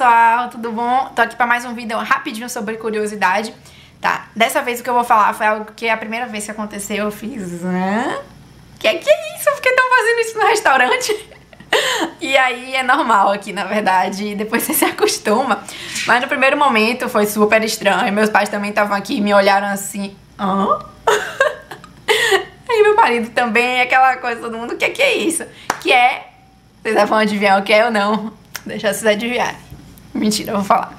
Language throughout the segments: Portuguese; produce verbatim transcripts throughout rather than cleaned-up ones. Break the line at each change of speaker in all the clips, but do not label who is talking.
pessoal, tudo bom? Tô aqui pra mais um vídeo rapidinho sobre curiosidade, tá? Dessa vez o que eu vou falar foi algo que é a primeira vez que aconteceu, eu fiz... Hã? Que que é isso? Por que estão fazendo isso no restaurante? E aí é normal aqui, na verdade, depois você se acostuma. Mas no primeiro momento foi super estranho, meus pais também estavam aqui e me olharam assim... Hã? Aí meu marido também, aquela coisa, todo mundo, o que que é isso? Que é... Vocês vão adivinhar o que é ou não? Deixa vocês adivinharem. Mentira, eu vou falar.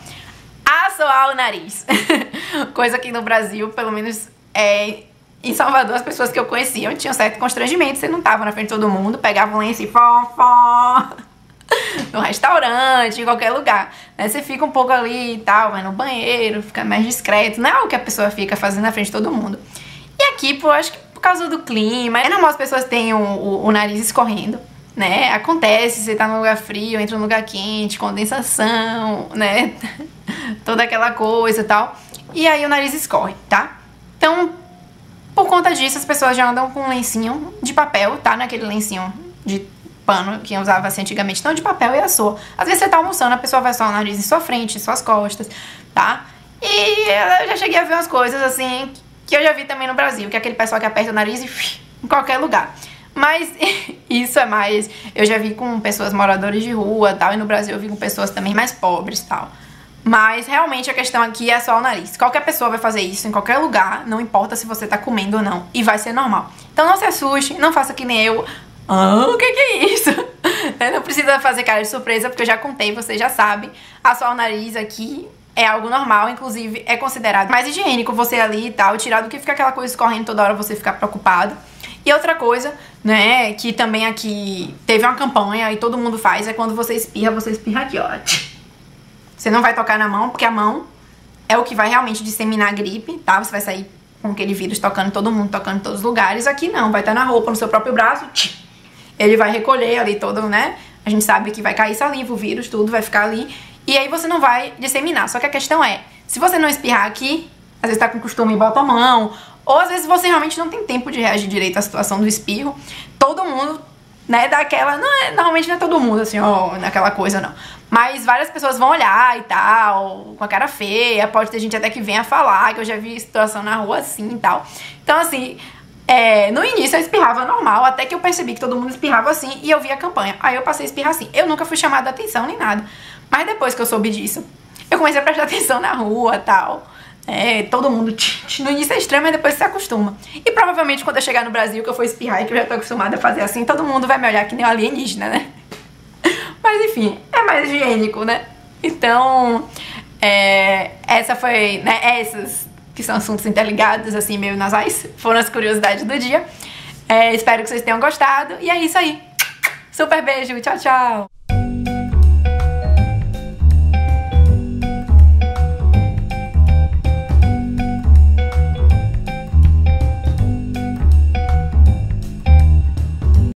Assoar o nariz. Coisa que no Brasil, pelo menos é, em Salvador, as pessoas que eu conhecia tinham certo constrangimento. Você não tava na frente de todo mundo, pegava um lenço e fó, fó. No restaurante, em qualquer lugar. Né? Você fica um pouco ali e tal, vai no banheiro, fica mais discreto. Não é o que a pessoa fica fazendo na frente de todo mundo. E aqui, pô, acho que por causa do clima, é normal as pessoas tenham o, o, o nariz escorrendo. Né? Acontece, você tá num lugar frio, entra num lugar quente, condensação, né? Toda aquela coisa e tal. E aí o nariz escorre, tá? Então, por conta disso, as pessoas já andam com um lencinho de papel, tá? Naquele lencinho de pano que usava assim antigamente, não de papel e assoa. Às vezes você tá almoçando, a pessoa vai assoar o nariz em sua frente, em suas costas, tá? E eu já cheguei a ver umas coisas assim que eu já vi também no Brasil, que é aquele pessoal que aperta o nariz e em qualquer lugar. Mas isso é mais... Eu já vi com pessoas moradores de rua e tal, e no Brasil eu vi com pessoas também mais pobres e tal. Mas realmente a questão aqui é só o nariz. Qualquer pessoa vai fazer isso em qualquer lugar, não importa se você tá comendo ou não, e vai ser normal. Então não se assuste, não faça que nem eu. Ah, o que que é isso? Não precisa fazer cara de surpresa, porque eu já contei, você já sabe. Assoar o nariz aqui é algo normal, inclusive é considerado mais higiênico você ali e tal, tirar do que ficar aquela coisa escorrendo toda hora você ficar preocupado. E outra coisa, né, que também aqui teve uma campanha e todo mundo faz, é quando você espirra, você espirra aqui, ó. Você não vai tocar na mão, porque a mão é o que vai realmente disseminar a gripe, tá? Você vai sair com aquele vírus tocando todo mundo, tocando em todos os lugares. Aqui não, vai estar na roupa, no seu próprio braço, ele vai recolher ali todo, né? A gente sabe que vai cair saliva, o vírus, tudo vai ficar ali. E aí você não vai disseminar. Só que a questão é, se você não espirrar aqui, às vezes tá com costume e bota a mão... Ou às vezes você realmente não tem tempo de reagir direito à situação do espirro. Todo mundo, né, dá aquela... Não é, normalmente não é todo mundo, assim, ó, naquela coisa, não. Mas várias pessoas vão olhar e tal, com a cara feia. Pode ter gente até que venha falar, que eu já vi situação na rua assim e tal. Então, assim, é, no início eu espirrava normal, até que eu percebi que todo mundo espirrava assim e eu vi a campanha. Aí eu passei a espirrar assim. Eu nunca fui chamada a atenção nem nada. Mas depois que eu soube disso, eu comecei a prestar atenção na rua e tal. É, todo mundo, tch, no início é estranho, mas depois se acostuma. E provavelmente quando eu chegar no Brasil, que eu for espirrar e que eu já tô acostumada a fazer assim, todo mundo vai me olhar que nem um alienígena, né? Mas enfim, é mais higiênico, né? Então, é, essa foi, né, essas que são assuntos interligados, assim, meio nasais, foram as curiosidades do dia. É, espero que vocês tenham gostado, e é isso aí. Super beijo, tchau, tchau!